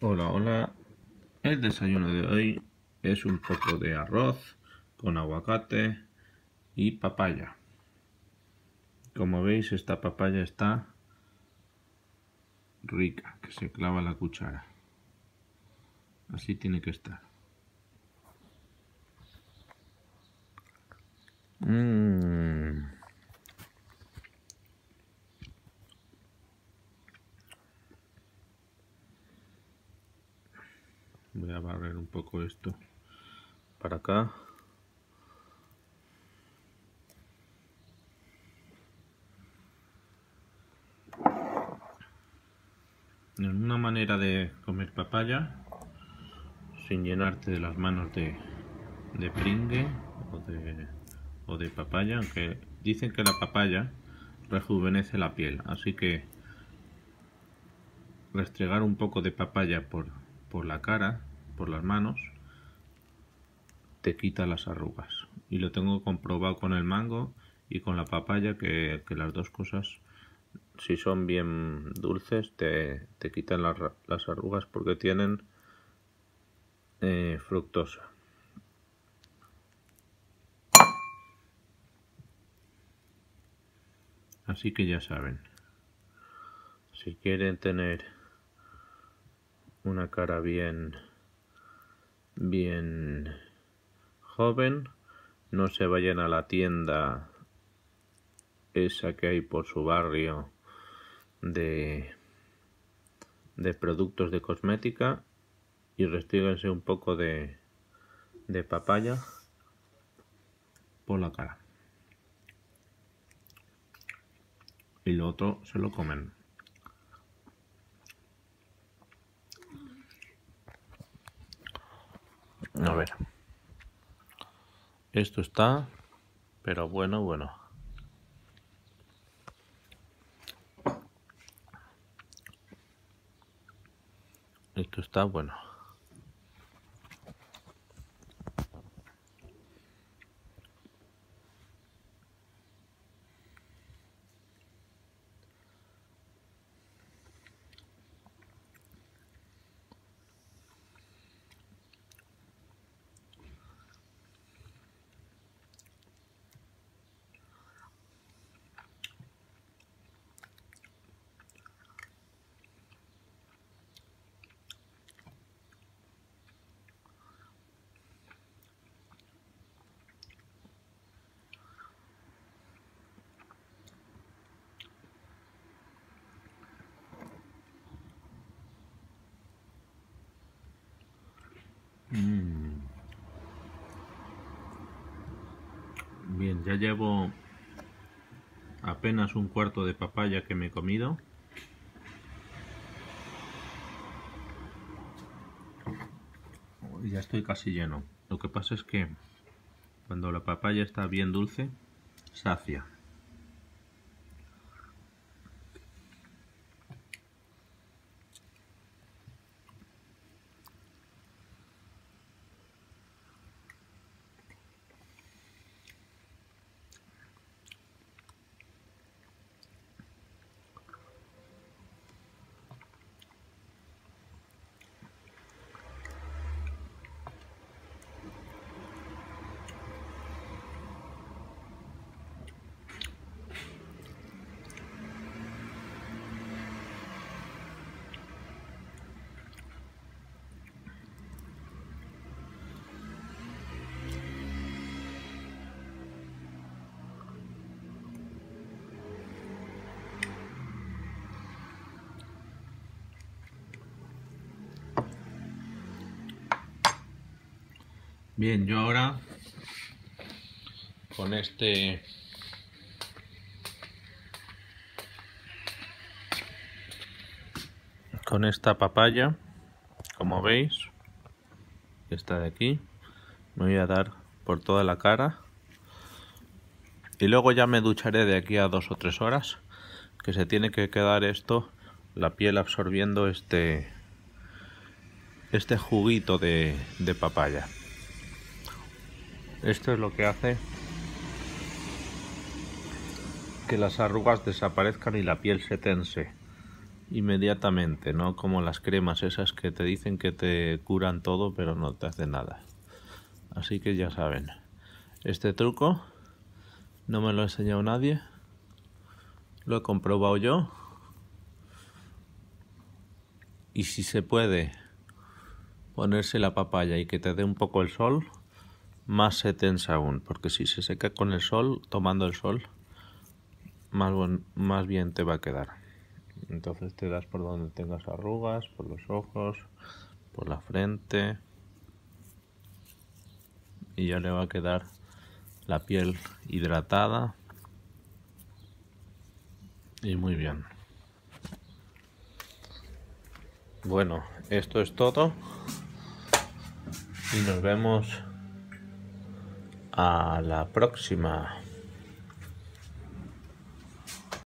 Hola, hola. El desayuno de hoy es un poco de arroz con aguacate y papaya. Como veis, esta papaya está rica, que se clava la cuchara. Así tiene que estar. Voy a barrer un poco esto para acá. Una manera de comer papaya sin llenarte de las manos de pringue o de papaya, aunque dicen que la papaya rejuvenece la piel, así que restregar un poco de papaya por la cara, por las manos, te quita las arrugas. Y lo tengo comprobado con el mango y con la papaya, que las dos cosas, si son bien dulces, te quitan las arrugas porque tienen fructosa. Así que ya saben, si quieren tener una cara bien joven, no se vayan a la tienda esa que hay por su barrio de productos de cosmética y restríguense un poco de papaya por la cara. Y lo otro se lo comen. A ver. Esto está, pero bueno. Esto está bueno. Bien, ya llevo apenas un cuarto de papaya que me he comido. Ya estoy casi lleno. Lo que pasa es que cuando la papaya está bien dulce, sacia. Bien, yo ahora con esta papaya, como veis, esta de aquí, me voy a dar por toda la cara y luego ya me ducharé de aquí a 2 o 3 horas, que se tiene que quedar esto, la piel absorbiendo este juguito de papaya. Esto es lo que hace que las arrugas desaparezcan y la piel se tense. inmediatamente, no como las cremas esas que te dicen que te curan todo pero no te hacen nada. Así que ya saben, este truco no me lo ha enseñado nadie, lo he comprobado yo, y si se puede ponerse la papaya y que te dé un poco el sol, más se tensa aún, porque si se seca con el sol, tomando el sol, más bien te va a quedar. Entonces te das por donde tengas arrugas, por los ojos, por la frente, y ya le va a quedar la piel hidratada y muy bien. Bueno, esto es todo y nos vemos a la próxima.